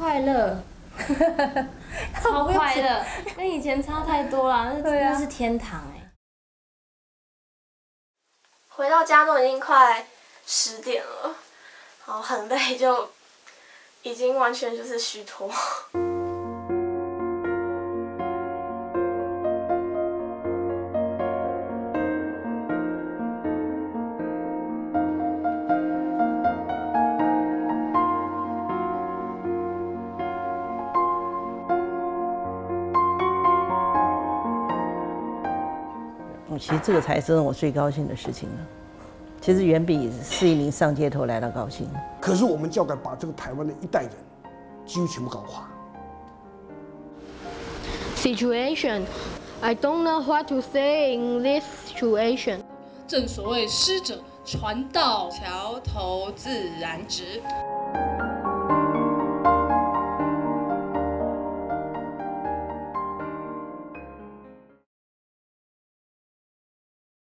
快乐，超快乐，跟以前差太多啦，那是天堂哎。 回到家都已经快10点了，然后很累，就已经完全就是虚脱。 其实这个才是我最高兴的事情了。其实远比410零上街头来的高兴。 可是我们教改把这个台湾的一代人几乎全部搞垮。 Situation, I don't know what to say in this situation. 正所谓师者，传道桥头自然直。